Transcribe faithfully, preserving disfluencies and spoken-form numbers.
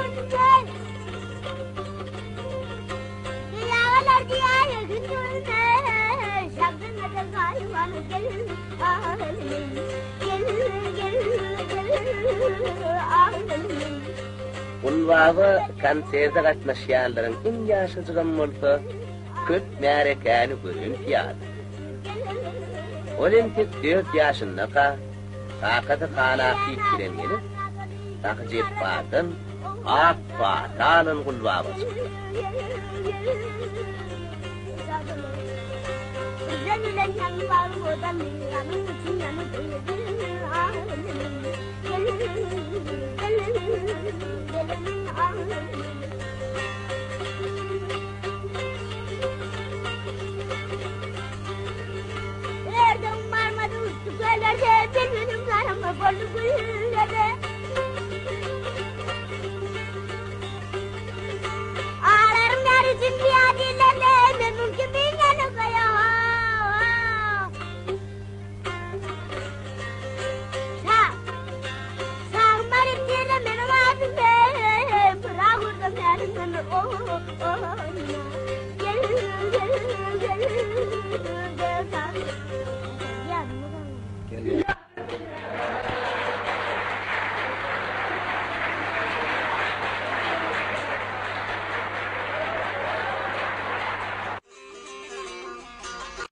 Ulvağı kan seyirde katnaşyanların in yaşıcıgın bolsa, köp märekäni görün piýaly. Olimpik dört ýaşyndaqa Sakatı halaki kirengelip, takjip batın, ak batanın gulvabası. Ağlarım yarıcın piyadilerle memnun kimin yanı kaya. Sağ, sağmarım diye benim adım ben. Bırakırdım yarım beni o, o. Gel, gel, gel, gel, gel.